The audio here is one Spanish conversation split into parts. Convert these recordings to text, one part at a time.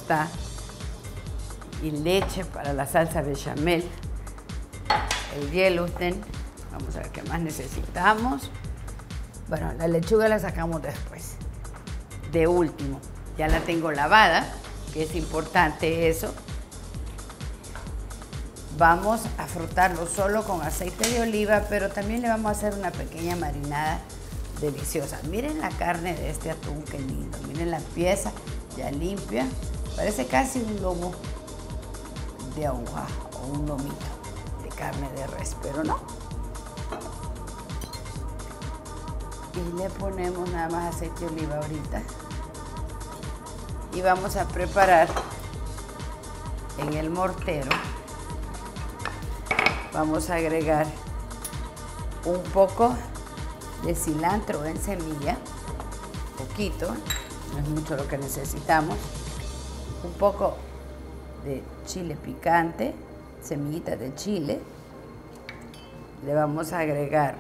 está. Y leche para la salsa bechamel. El Yellowstone. Vamos a ver qué más necesitamos. Bueno, la lechuga la sacamos después. De último, ya la tengo lavada, que es importante eso. Vamos a frotarlo solo con aceite de oliva, pero también le vamos a hacer una pequeña marinada deliciosa. Miren la carne de este atún, qué lindo. Miren la pieza ya limpia. Parece casi un lomo de agua o un lomito de carne de res, pero no. Y le ponemos nada más aceite de oliva ahorita. Y vamos a preparar en el mortero. Vamos a agregar un poco de cilantro en semilla, poquito, no es mucho lo que necesitamos. Un poco de chile picante, semillitas de chile. Le vamos a agregar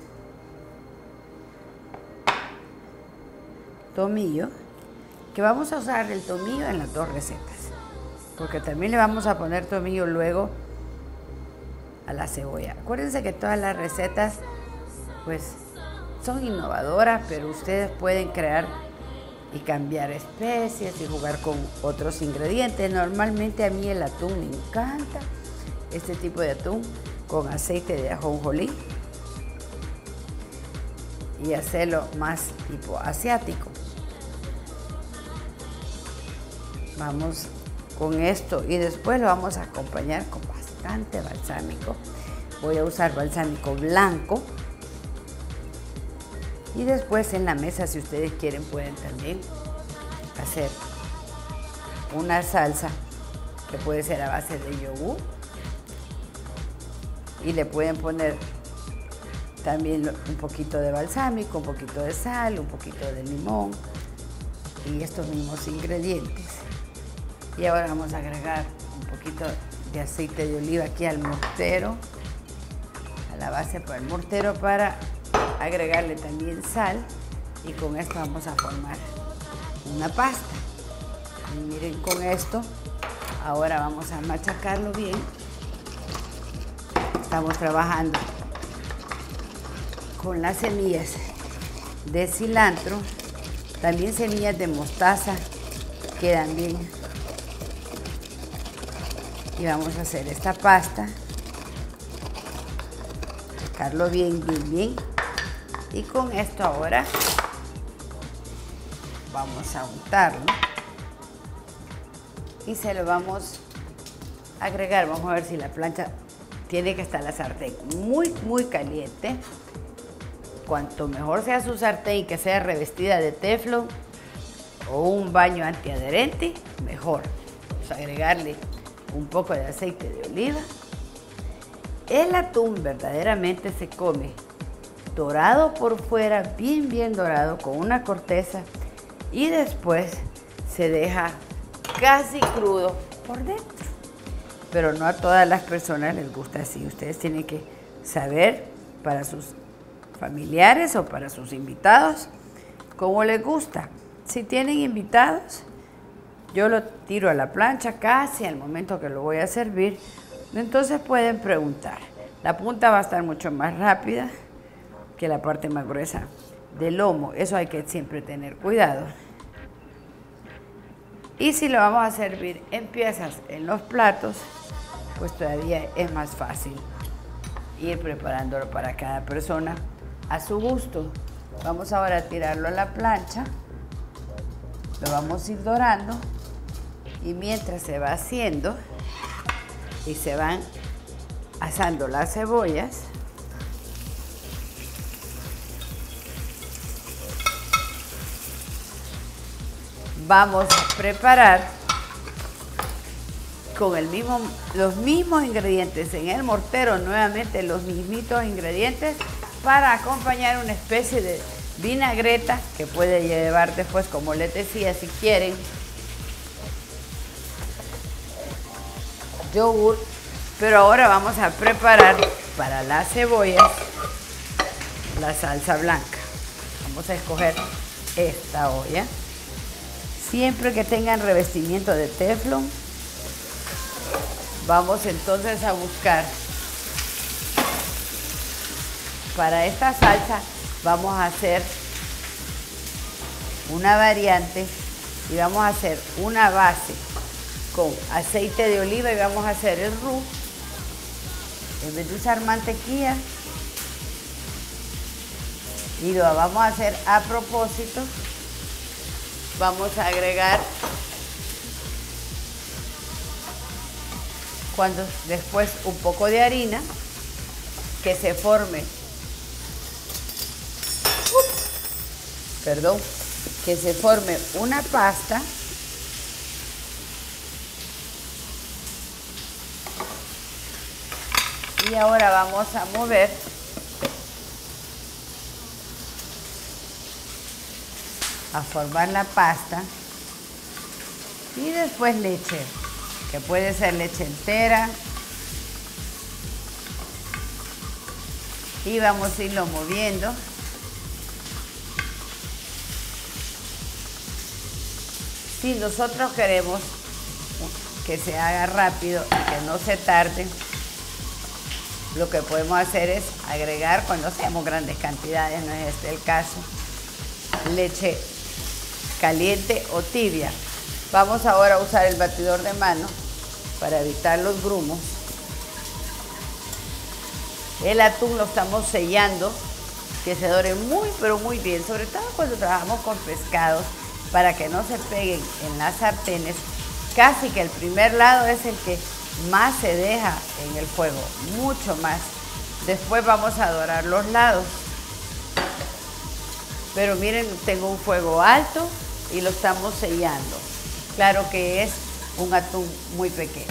tomillo, que vamos a usar el tomillo en las dos recetas, porque también le vamos a poner tomillo luego a la cebolla. Acuérdense que todas las recetas pues son innovadoras, pero ustedes pueden crear y cambiar especies y jugar con otros ingredientes. Normalmente a mí el atún me encanta, este tipo de atún con aceite de ajonjolí, y hacerlo más tipo asiático. Vamos con esto y después lo vamos a acompañar con bastante balsámico. Voy a usar balsámico blanco. Y después en la mesa, si ustedes quieren, pueden también hacer una salsa que puede ser a base de yogur. Y le pueden poner también un poquito de balsámico, un poquito de sal, un poquito de limón y estos mismos ingredientes. Y ahora vamos a agregar un poquito de aceite de oliva aquí al mortero, a la base para el mortero, para agregarle también sal, y con esto vamos a formar una pasta. Y miren, con esto ahora vamos a machacarlo bien. Estamos trabajando con las semillas de cilantro, también semillas de mostaza quedan bien. Y vamos a hacer esta pasta, sacarlo bien, bien, bien. Y con esto ahora vamos a untarlo y se lo vamos a agregar. Vamos a ver si la plancha tiene que estar la sartén muy, muy caliente. Cuanto mejor sea su sartén y que sea revestida de teflón o un baño antiadherente, mejor. Vamos a agregarle un poco de aceite de oliva. El atún verdaderamente se come dorado por fuera, bien, bien dorado, con una corteza, y después se deja casi crudo por dentro. Pero no a todas las personas les gusta así. Ustedes tienen que saber para sus familiares o para sus invitados cómo les gusta. Si tienen invitados, yo lo tiro a la plancha casi al momento que lo voy a servir. Entonces pueden preguntar. La punta va a estar mucho más rápida que la parte más gruesa del lomo. Eso hay que siempre tener cuidado. Y si lo vamos a servir en piezas en los platos, pues todavía es más fácil ir preparándolo para cada persona a su gusto. Vamos ahora a tirarlo a la plancha. Lo vamos a ir dorando. Y mientras se va haciendo y se van asando las cebollas, vamos a preparar con los mismos ingredientes en el mortero, nuevamente los mismitos ingredientes, para acompañar una especie de vinagreta que puede llevar después, como les decía, si quieren, yogur. Pero ahora vamos a preparar para las cebollas la salsa blanca. Vamos a escoger esta olla. Siempre que tengan revestimiento de teflón, vamos entonces a buscar. Para esta salsa vamos a hacer una variante y vamos a hacer una base con aceite de oliva y vamos a hacer el roux. En vez de usar mantequilla, y lo vamos a hacer a propósito, vamos a agregar después un poco de harina, que se forme, que se forme una pasta. Y ahora vamos a mover a formar la pasta y después leche, que puede ser leche entera, y vamos a irlo moviendo. Si nosotros queremos que se haga rápido y que no se tarde, lo que podemos hacer es agregar, cuando hacemos grandes cantidades, no es este el caso, leche caliente o tibia. Vamos ahora a usar el batidor de mano para evitar los grumos. El atún lo estamos sellando, que se dore muy pero muy bien, sobre todo cuando trabajamos con pescados, para que no se peguen en las sartenes. Casi que el primer lado es el que más se deja en el fuego, mucho más. Después vamos a dorar los lados. Pero miren, tengo un fuego alto y lo estamos sellando. Claro que es un atún muy pequeño.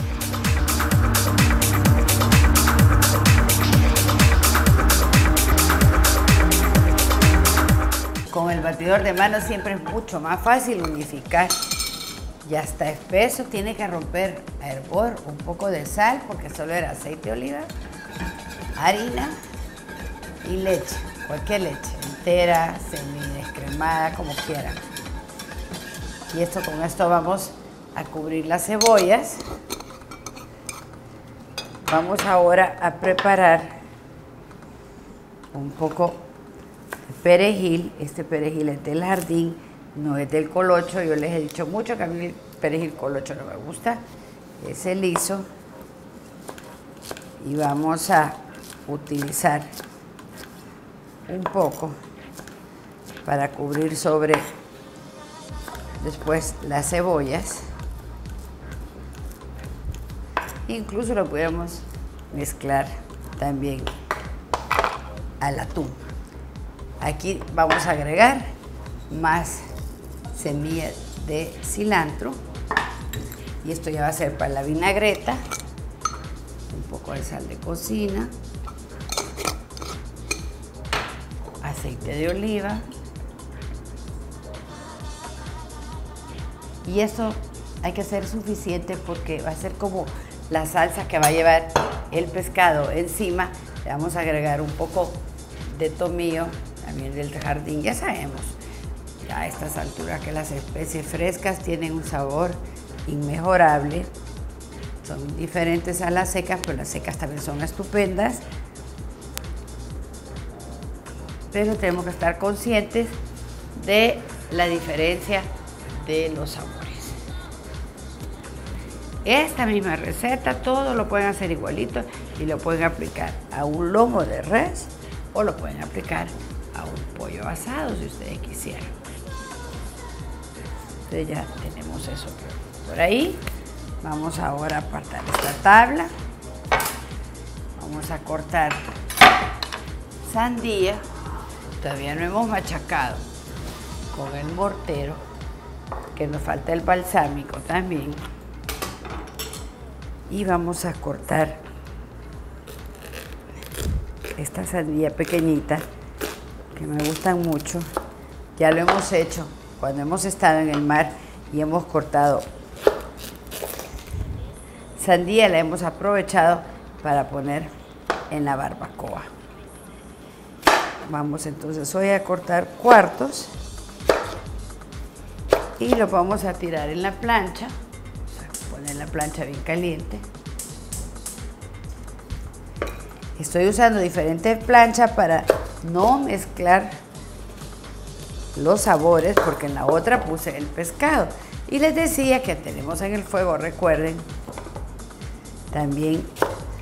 Con el batidor de mano siempre es mucho más fácil unificar. Ya está espeso, tiene que romper a hervor, un poco de sal, porque solo era aceite de oliva, harina y leche, cualquier leche, entera, semidescremada, como quieran. Y con esto vamos a cubrir las cebollas. Vamos ahora a preparar un poco de perejil. Este perejil es del jardín, no es del colocho. Yo les he dicho mucho que a mí el perejil colocho no me gusta, es el liso. Y vamos a utilizar un poco para cubrir sobre después las cebollas. Incluso lo podemos mezclar también al atún. Aquí vamos a agregar más semillas de cilantro, y esto ya va a ser para la vinagreta. Un poco de sal de cocina, aceite de oliva, y esto hay que hacer suficiente porque va a ser como la salsa que va a llevar el pescado encima. Le vamos a agregar un poco de tomillo, también del jardín. Ya sabemos ya a estas alturas que las especies frescas tienen un sabor inmejorable. Son diferentes a las secas, pero las secas también son estupendas. Pero tenemos que estar conscientes de la diferencia de los sabores. Esta misma receta, todo lo pueden hacer igualito y lo pueden aplicar a un lomo de res o lo pueden aplicar a un pollo asado si ustedes quisieran. Entonces ya tenemos eso por ahí. Vamos ahora a apartar esta tabla. Vamos a cortar sandía. Todavía no hemos machacado con el mortero, que nos falta el balsámico también. Y vamos a cortar esta sandía pequeñita, que me gustan mucho. Ya lo hemos hecho cuando hemos estado en el mar y hemos cortado sandía, la hemos aprovechado para poner en la barbacoa. Vamos entonces hoy a cortar cuartos y lo vamos a tirar en la plancha. Vamos a poner la plancha bien caliente. Estoy usando diferentes planchas para no mezclar los sabores, porque en la otra puse el pescado. Y les decía que tenemos en el fuego, recuerden, también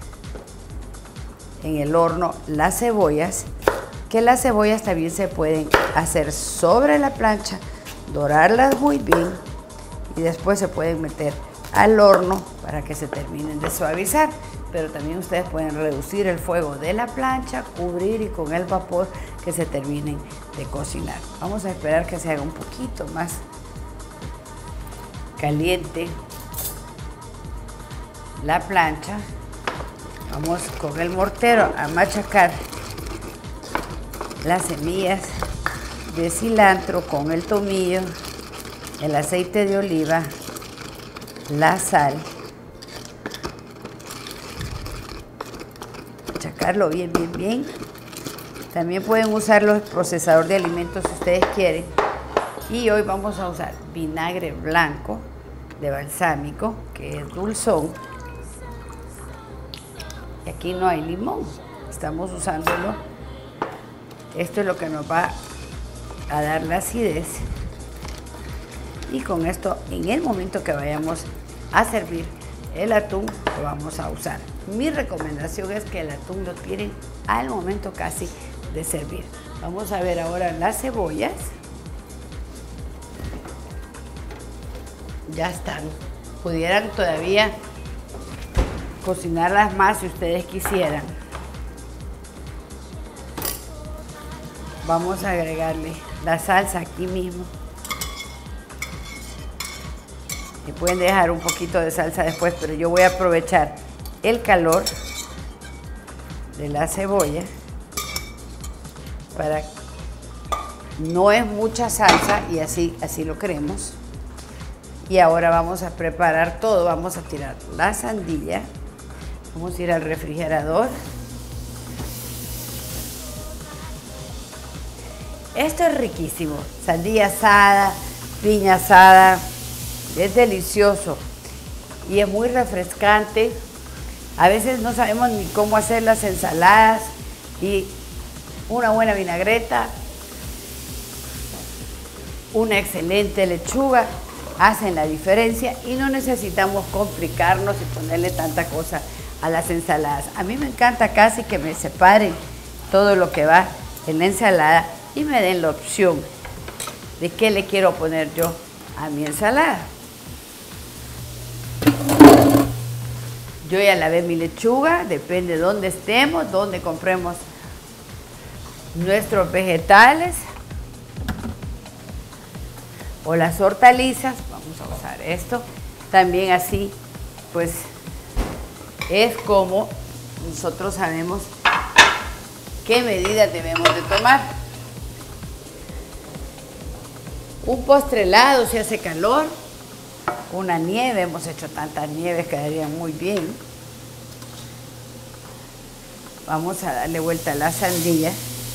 en el horno las cebollas, que las cebollas también se pueden hacer sobre la plancha, dorarlas muy bien y después se pueden meter al horno para que se terminen de suavizar. Pero también ustedes pueden reducir el fuego de la plancha, cubrir y con el vapor que se terminen de cocinar. Vamos a esperar que se haga un poquito más caliente la plancha. Vamos con el mortero a machacar las semillas de cilantro con el tomillo, el aceite de oliva, la sal. Machacarlo bien, bien, bien. También pueden usar los procesadores de alimentos si ustedes quieren. Y hoy vamos a usar vinagre blanco de balsámico, que es dulzón. Y aquí no hay limón, estamos usándolo. Esto es lo que nos va a dar la acidez. Y con esto, en el momento que vayamos a servir el atún, lo vamos a usar. Mi recomendación es que el atún lo tiren al momento casi de servir. Vamos a ver ahora las cebollas. Ya están. Pudieran todavía cocinarlas más si ustedes quisieran. Vamos a agregarle la salsa aquí mismo. Y pueden dejar un poquito de salsa después, pero yo voy a aprovechar el calor de la cebolla para... No es mucha salsa y así lo queremos. Y ahora vamos a preparar todo. Vamos a tirar la sandía. Vamos a ir al refrigerador. Esto es riquísimo. Sandía asada, piña asada. Es delicioso y es muy refrescante. A veces no sabemos ni cómo hacer las ensaladas y una buena vinagreta, una excelente lechuga hacen la diferencia y no necesitamos complicarnos y ponerle tanta cosa a las ensaladas. A mí me encanta casi que me separen todo lo que va en la ensalada y me den la opción de qué le quiero poner yo a mi ensalada. Yo ya lavé mi lechuga, depende de dónde estemos, dónde compremos nuestros vegetales o las hortalizas. Vamos a usar esto. También así, pues, es como nosotros sabemos qué medidas debemos de tomar. Un postre helado si hace calor. Una nieve, hemos hecho tantas nieves, quedarían muy bien. Vamos a darle vuelta a la sandía.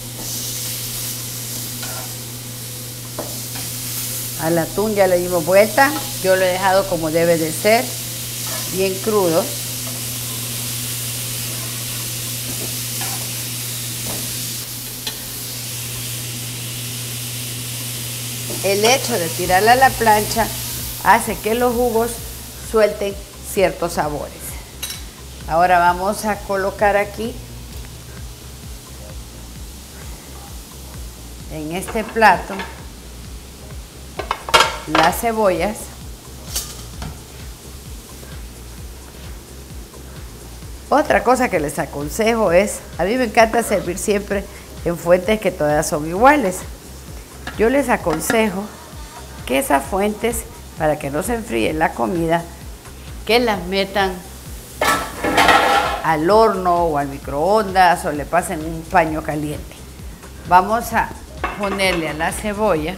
Al atún ya le dimos vuelta. Yo lo he dejado como debe de ser, bien crudo. El hecho de tirarla a la plancha hace que los jugos suelten ciertos sabores. Ahora vamos a colocar aquí en este plato las cebollas. Otra cosa que les aconsejo es, a mí me encanta servir siempre en fuentes que todas son iguales. Yo les aconsejo que esas fuentes, para que no se enfríe la comida, que las metan al horno o al microondas o le pasen un paño caliente. Vamos a ponerle a la cebolla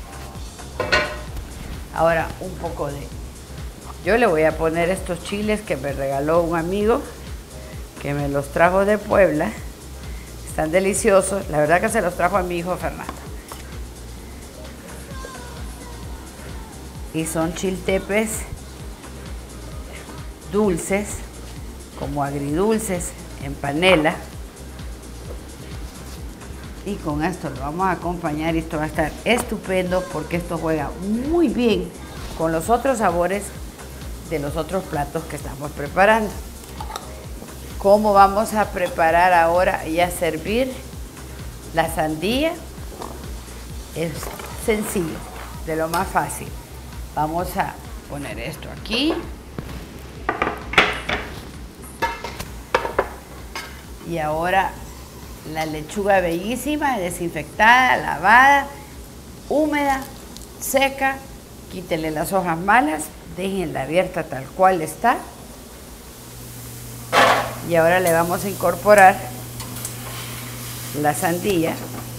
ahora un poco de... Yo le voy a poner estos chiles que me regaló un amigo que me los trajo de Puebla. Están deliciosos. La verdad que se los trajo a mi hijo Fernando. y son chiltepes dulces, como agridulces en panela. Y con esto lo vamos a acompañar y esto va a estar estupendo porque esto juega muy bien con los otros sabores de los otros platos que estamos preparando. ¿Cómo vamos a preparar ahora y a servir la sandía? Es sencillo, de lo más fácil. Vamos a poner esto aquí. Y ahora la lechuga bellísima, desinfectada, lavada, húmeda, seca. Quítele las hojas malas, déjenla abierta tal cual está. Y ahora le vamos a incorporar la sandía.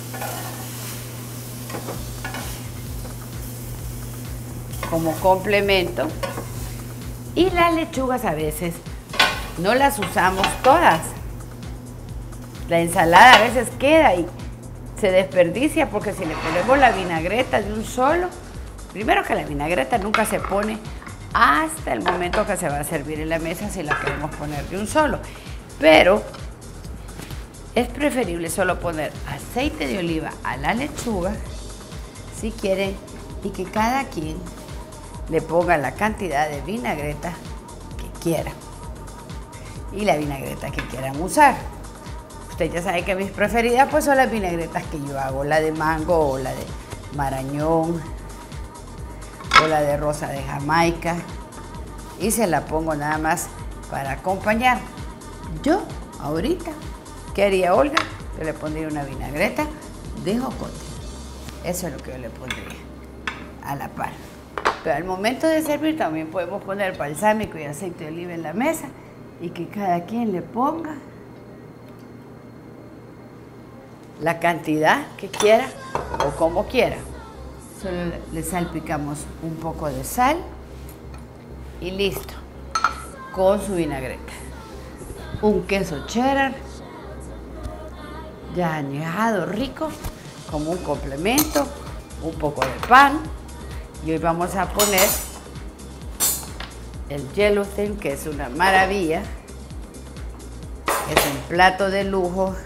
Como complemento. Y las lechugas a veces no las usamos todas. La ensalada a veces queda y se desperdicia porque si le ponemos la vinagreta de un solo, primero que la vinagreta nunca se pone hasta el momento que se va a servir en la mesa si la queremos poner de un solo. Pero es preferible solo poner aceite de oliva a la lechuga si quieren y que cada quien le ponga la cantidad de vinagreta que quiera y la vinagreta que quieran usar. Usted ya sabe que mis preferidas pues son las vinagretas que yo hago, la de mango o la de marañón o la de rosa de Jamaica, y se la pongo nada más para acompañar. Yo ahorita, ¿qué haría Olga? Yo le pondría una vinagreta de jocote. Eso es lo que yo le pondría a la par. Pero al momento de servir también podemos poner balsámico y aceite de oliva en la mesa y que cada quien le ponga la cantidad que quiera o como quiera. Solo le salpicamos un poco de sal y listo, con su vinagreta. Un queso cheddar ya añejado, rico, como un complemento, un poco de pan. Y hoy vamos a poner el yellowfin, que es una maravilla, es un plato de lujo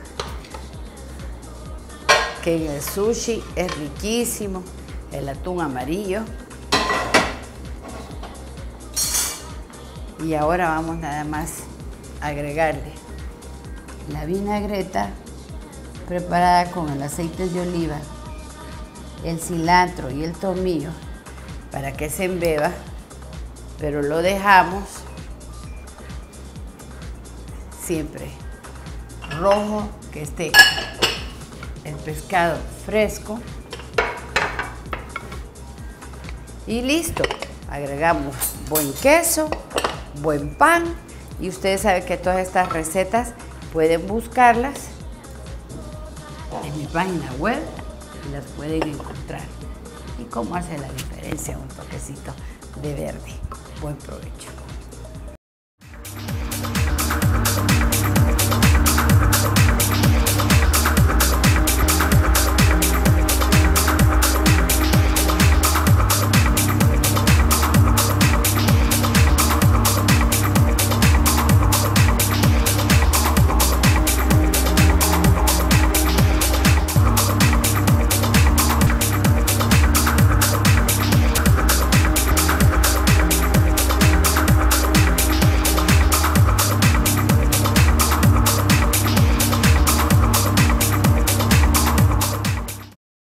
que en el sushi es riquísimo, el atún amarillo. Y ahora vamos nada más a agregarle la vinagreta preparada con el aceite de oliva, el cilantro y el tomillo para que se embeba, pero lo dejamos siempre rojo, que esté el pescado fresco. Y listo, agregamos buen queso, buen pan, y ustedes saben que todas estas recetas pueden buscarlas en mi página web y las pueden encontrar. ¿Y cómo hace la diferencia un toquecito de verde? Buen provecho.